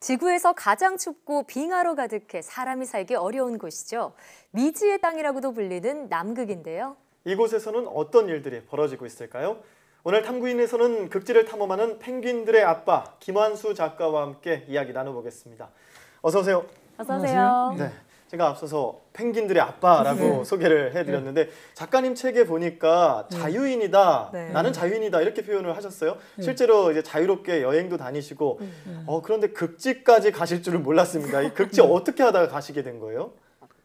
지구에서 가장 춥고 빙하로 가득해 사람이 살기 어려운 곳이죠. 미지의 땅이라고도 불리는 남극인데요. 이곳에서는 어떤 일들이 벌어지고 있을까요? 오늘 탐구인에서는 극지를 탐험하는 펭귄들의 아빠 김환수 작가와 함께 이야기 나눠보겠습니다. 어서 오세요. 어서 오세요. 네, 제가 앞서서 펭귄들의 아빠라고 소개를 해드렸는데 작가님 책에 보니까 자유인이다, 나는 자유인이다 이렇게 표현을 하셨어요. 실제로 이제 자유롭게 여행도 다니시고 그런데 극지까지 가실 줄은 몰랐습니다. 이 극지 어떻게 하다가 가시게 된 거예요?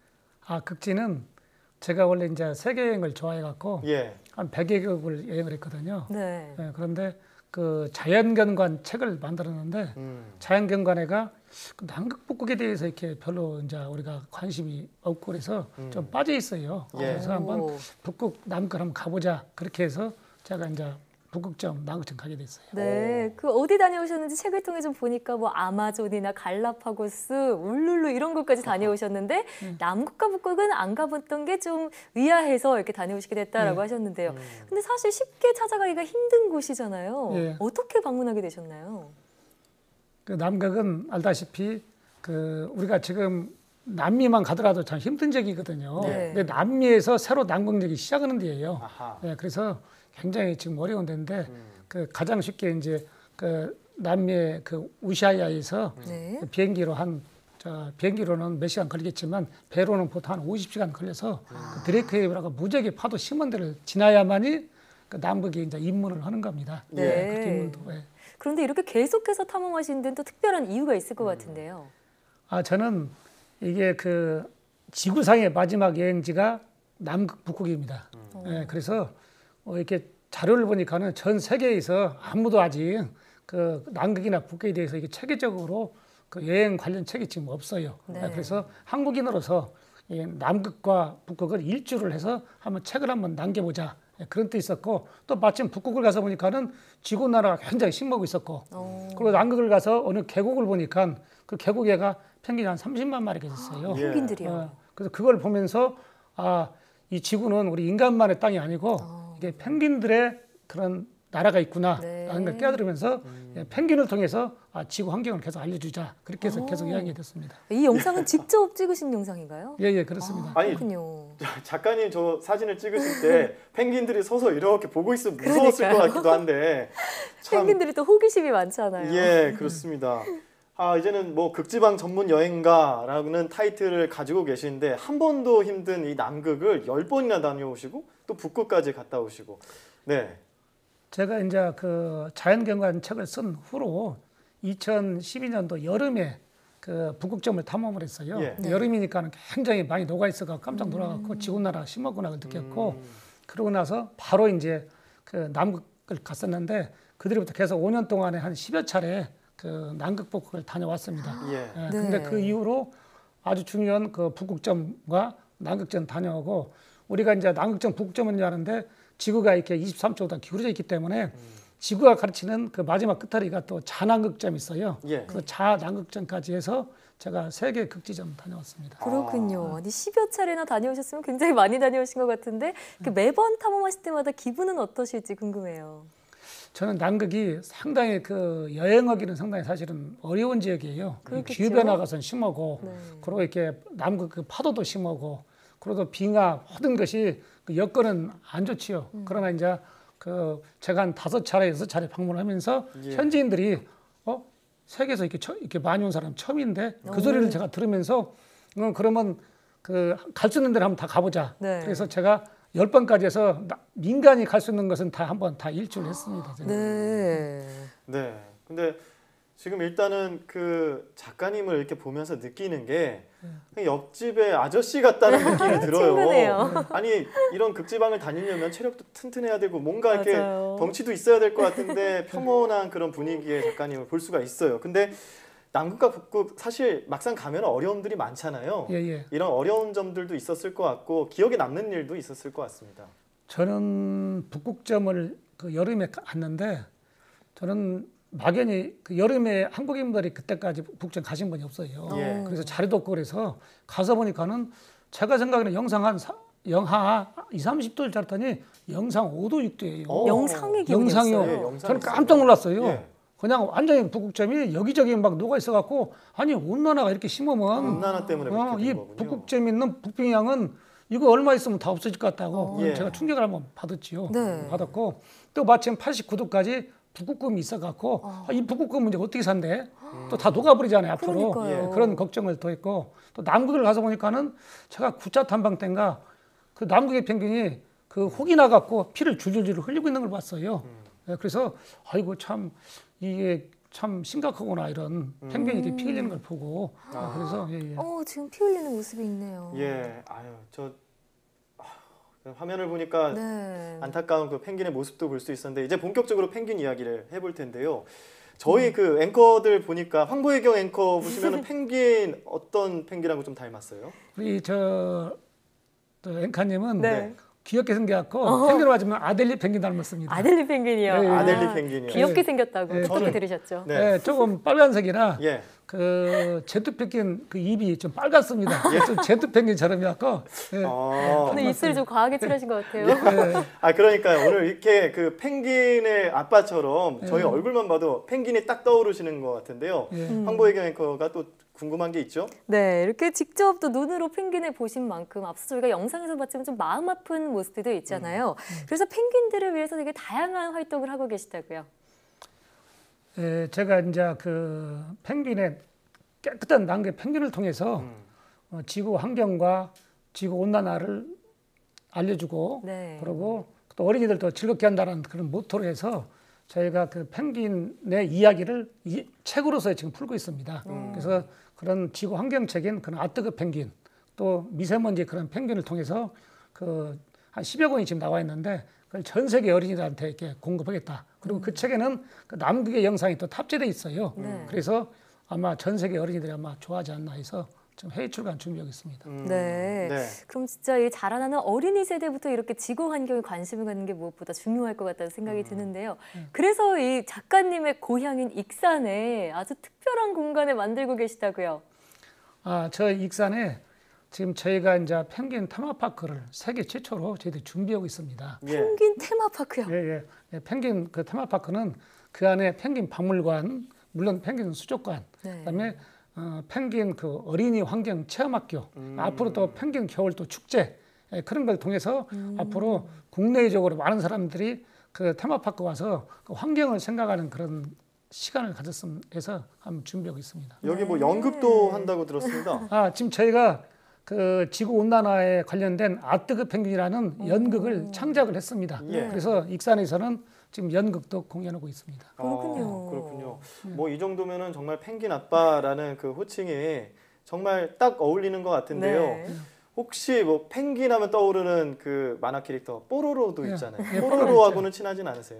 극지는 제가 원래 이제 세계 여행을 좋아해갖고 한 100여 개국을 여행을 했거든요. 그런데 그 자연경관 책을 만들었는데 자연경관회가 그 남극 북극에 대해서 이렇게 별로 이제 우리가 관심이 없고 그래서 좀 빠져 있어요. 그래서 한번 북극 남극을 한번 가보자 그렇게 해서 제가 이제 북극점 남극점 가게 됐어요. 네, 그 어디 다녀오셨는지 책을 통해 좀 보니까 뭐 아마존이나 갈라파고스, 울룰루 이런 곳까지 다녀오셨는데 남극과 북극은 안 가봤던 게 좀 의아해서 이렇게 다녀오시게 됐다라고 하셨는데요. 근데 사실 쉽게 찾아가기가 힘든 곳이잖아요. 어떻게 방문하게 되셨나요? 그 남극은 알다시피 그 우리가 지금 남미만 가더라도 참 힘든 지역이거든요. 근데 남미에서 새로 남극역이 시작하는 데예요. 그래서 굉장히 지금 어려운 데인데 그 가장 쉽게 이제 그 남미의 그 우시아야에서 비행기로 비행기로는 몇 시간 걸리겠지만 배로는 보통 한 50시간 걸려서 그 드레이크웨이브라고 무지하게 파도 심한 데를 지나야만이 그 남극에 이제 입문을 하는 겁니다. 그렇게 입문도. 그런데 이렇게 계속해서 탐험하시는 데는 또 특별한 이유가 있을 것 같은데요. 저는 이게 그 지구상의 마지막 여행지가 남극 북극입니다. 그래서 이렇게 자료를 보니까는 전 세계에서 아무도 아직 그 남극이나 북극에 대해서 이게 체계적으로 그 여행 관련 책이 지금 없어요. 그래서 한국인으로서 이 남극과 북극을 일주를 해서 한번 책을 한번 남겨보자. 그런 뜻이 있었고 또 마침 북극을 가서 보니까는 지구 나라가 굉장히 심하고 있었고 그리고 남극을 가서 어느 계곡을 보니까 그 계곡에가 펭귄이 한 30만 마리가 있었어요. 펭귄들이요. 그래서 그걸 보면서 이 지구는 우리 인간만의 땅이 아니고 이게 펭귄들의 그런 나라가 있구나 라는 걸 깨달으면서 펭귄을 통해서 지구 환경을 계속 알려주자 그렇게 해서 계속 이야기가 됐습니다. 이 영상은 직접 찍으신 영상인가요? 예, 그렇습니다. 그렇군요. 작가님 저 사진을 찍으실 때 펭귄들이 서서 이렇게 보고 있으면 무서웠을 것 같기도 한데 참, 펭귄들이 또 호기심이 많잖아요. 예, 그렇습니다. 이제는 뭐 극지방 전문 여행가라는 타이틀을 가지고 계신데 한 번도 힘든 이 남극을 10번이나 다녀오시고 또 북극까지 갔다 오시고 제가 이제 그 자연경관 책을 쓴 후로 2012년도 여름에 그 북극점을 탐험을 했어요. 여름이니까는 굉장히 많이 녹아 있어서 깜짝 놀라갖고 지구나라가 심하구나 느꼈고 그러고 나서 바로 이제 그 남극을 갔었는데 그 뒤부터 계속 5년 동안에 한 10여 차례 그 남극 북극을 다녀왔습니다. 근데 그 이후로 아주 중요한 그 북극점과 남극점 다녀오고 우리가 이제 남극점 북극점은 하는데 지구가 이렇게 23도가 기울어져 있기 때문에 지구가 가르치는 그 마지막 끝다리가 또 자남극점이 있어요. 그래서 자남극점까지 해서 제가 세계 극지점 다녀왔습니다. 그렇군요. 아니 10여 차례나 다녀오셨으면 굉장히 많이 다녀오신 것 같은데 매번 탐험하실 때마다 기분은 어떠실지 궁금해요. 저는 남극이 상당히 그 여행하기는 상당히 사실은 어려운 지역이에요. 기후변화가 심하고 그리고 이렇게 남극 그 파도도 심하고 그리고 빙하 모든 것이 그 여건은 안 좋지요. 그러나 이제 그 제가 한 5차례, 6차례 방문하면서 현지인들이 세계에서 이렇게 많이 온 사람 처음인데 그 소리를 제가 들으면서 그러면 그 갈 수 있는 데를 한번 다 가보자. 그래서 제가 10번까지 해서 민간이 갈 수 있는 것은 다 한번 다 일주를 했습니다. 근데 지금 일단은 그 작가님을 이렇게 보면서 느끼는 게 옆집의 아저씨 같다는 느낌이 들어요. 아니 이런 극지방을 다니려면 체력도 튼튼해야 되고 뭔가 이렇게 덩치도 있어야 될 것 같은데 평온한 그런 분위기의 작가님을 볼 수가 있어요. 근데 남극과 북극 사실 막상 가면 어려움들이 많잖아요. 이런 어려운 점들도 있었을 것 같고 기억에 남는 일도 있었을 것 같습니다. 저는 북극점을 그 여름에 갔는데 저는 막연히 그 여름에 한국인들이 그때까지 북극점 가신 분이 없어요. 그래서 자리도 없고 그래서 가서 보니까는 제가 생각에는 영하 20, 30도를 잡더니 영상 5도, 6도예요. 영상의 기온이었어요. 영상이요. 저는 깜짝 놀랐어요. 그냥 완전히 북극점이 여기저기 막 녹아 있어갖고 아니 온난화가 이렇게 심하면 온난화 때문에 그렇게 이 된 거군요. 북극점에 있는 북冰양은 이거 얼마 있으면 다 없어질 것 같다고 예. 제가 충격을 한번 받았지요. 네. 받았고 또 마침 89도까지 북극금이 있어갖고 이 북극금은 이제 어떻게 산대? 또 다 녹아버리잖아요 앞으로. 그러니까요. 그런 걱정을 더 했고 또 남극을 가서 보니까는 제가 9차 탐방 때인가 그 남극의 펭귄이 그 혹이 나갖고 피를 줄줄줄 흘리고 있는 걸 봤어요. 예, 그래서 아이고 참 이게 참 심각하구나 이런 펭귄이 이렇게 피 흘리는 걸 보고 그래서 예, 예. 지금 피 흘리는 모습이 있네요. 예, 화면을 보니까 네. 안타까운 그 펭귄의 모습도 볼 수 있었는데 이제 본격적으로 펭귄 이야기를 해볼 텐데요. 저희 그 앵커들 보니까 황보혜경 앵커 보시면은 펭귄 어떤 펭귄하고 좀 닮았어요? 우리 저 앵카님은 네. 귀엽게 생겨갖고 펭귄을 맞으면 아델리 펭귄 닮았습니다. 아델리 펭귄이요. 예, 예. 아델리 펭귄이요. 귀엽게 생겼다고 예, 어떻게 저는- 들으셨죠? 네. 예, 조금 빨간색이라 예. 그 제트 펭귄 그 입이 좀 빨갛습니다. 좀 제트 펭귄처럼 해갖고 예. 오늘 입술 좀 과하게 칠하신 것 같아요. 예. 그러니까요. 오늘 이렇게 그 펭귄의 아빠처럼 저희 얼굴만 봐도 펭귄이 딱 떠오르시는 것 같은데요. 예. 황보혜경 앵커가 또 궁금한 게 있죠? 네, 이렇게 직접 또 눈으로 펭귄을 보신 만큼 앞서 저희가 영상에서 봤지만 좀 마음 아픈 모습들도 있잖아요. 그래서 펭귄들을 위해서 되게 다양한 활동을 하고 계시다고요. 예, 제가 이제 그 펭귄의 깨끗한 남극 펭귄을 통해서 지구 환경과 지구 온난화를 알려주고 네. 그리고 또 어린이들도 즐겁게 한다는 그런 모토로 해서 저희가 그 펭귄의 이야기를 책으로서 지금 풀고 있습니다. 그래서 그런 지구 환경책인 그런 아뜨그 펭귄 또 미세먼지 그런 펭귄을 통해서 그 한 10여 권이 지금 나와 있는데 그걸 전 세계 어린이들한테 이렇게 공급하겠다. 그리고 그 책에는 그 남극의 영상이 또 탑재돼 있어요. 그래서 아마 전 세계 어린이들이 아마 좋아하지 않나 해서 좀 해외 출간 준비하고 있습니다. 네. 네. 그럼 진짜 이 자라나는 어린이 세대부터 이렇게 지구 환경에 관심을 갖는 게 무엇보다 중요할 것 같다는 생각이 드는데요. 그래서 이 작가님의 고향인 익산에 아주 특별한 공간을 만들고 계시다고요. 저 익산에 지금 저희가 이제 펭귄 테마파크를 세계 최초로 저희들이 준비하고 있습니다. 예. 펭귄 테마파크요. 예. 펭귄 그 테마파크는 그 안에 펭귄 박물관, 물론 펭귄 수족관, 네. 그다음에 펭귄 그 어린이 환경 체험학교, 앞으로 또 펭귄 겨울 또 축제 그런 걸 통해서 앞으로 국내적으로 많은 사람들이 그 테마파크 와서 그 환경을 생각하는 그런 시간을 가졌으면 해서 한번 준비하고 있습니다. 여기 뭐 연극도 한다고 들었습니다. 지금 저희가 그 지구 온난화에 관련된 아뜨그 펭귄이라는 연극을 창작을 했습니다. 예. 그래서 익산에서는 지금 연극도 공연하고 있습니다. 그렇군요. 그렇군요. 뭐 이 정도면은 정말 펭귄 아빠라는 그 호칭이 정말 딱 어울리는 것 같은데요. 네. 혹시 뭐 펭귄 하면 떠오르는 그 만화 캐릭터 뽀로로도 예. 있잖아요. 예, 뽀로로하고는 친하진 않으세요?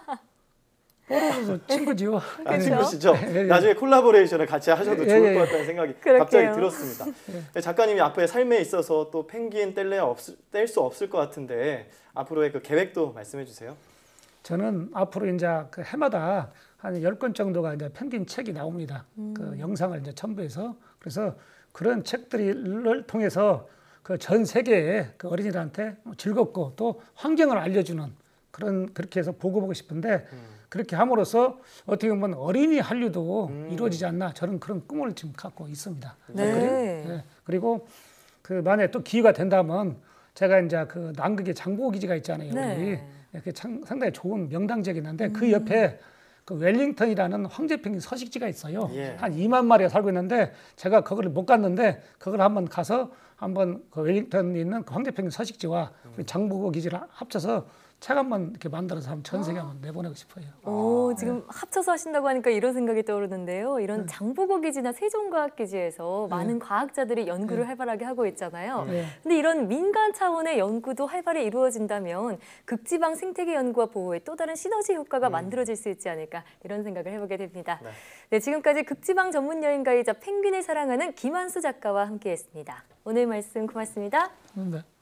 뽀로로도 친구지요. 친구시죠? 예. 나중에 콜라보레이션을 같이 하셔도 예, 좋을 예. 것 같다는 생각이 그럴게요. 갑자기 들었습니다. 작가님이 앞으로의 삶에 있어서 또 펭귄 뗄 수 없을 것 같은데 앞으로의 그 계획도 말씀해 주세요. 저는 앞으로 이제 그 해마다 한 10권 정도가 이제 펭귄 책이 나옵니다. 그 영상을 이제 첨부해서 그래서 그런 책들을 통해서 그 전 세계의 그 어린이들한테 즐겁고 또 환경을 알려주는 그렇게 해서 보고 싶은데 그렇게 함으로써 어떻게 보면 어린이 한류도 이루어지지 않나 저는 그런 꿈을 지금 갖고 있습니다. 네. 그리고 그 만약에 또 기회가 된다면 제가 이제 그 남극의 장보고 기지가 있잖아요. 네. 이렇게 상당히 좋은 명당지역이 있는데 그 옆에 그 웰링턴이라는 황제 펭귄 서식지가 있어요. 예. 한 2만 마리가 살고 있는데 제가 거기를 못 갔는데 그걸 한번 가서 한번 그 웰링턴에 있는 그 황제 펭귄 서식지와 우리 장보고 기지를 합쳐서 책 한번 이렇게 만들어서 한번 전 세계 한번 내보내고 싶어요. 오, 지금 합쳐서 하신다고 하니까 이런 생각이 떠오르는데요. 이런 장보고 기지나 세종과학기지에서 많은 과학자들이 연구를 활발하게 하고 있잖아요. 근데 이런 민간 차원의 연구도 활발히 이루어진다면 극지방 생태계 연구와 보호에 또 다른 시너지 효과가 만들어질 수 있지 않을까 이런 생각을 해보게 됩니다. 네, 지금까지 극지방 전문 여행가이자 펭귄을 사랑하는 김한수 작가와 함께했습니다. 오늘 말씀 고맙습니다. 네.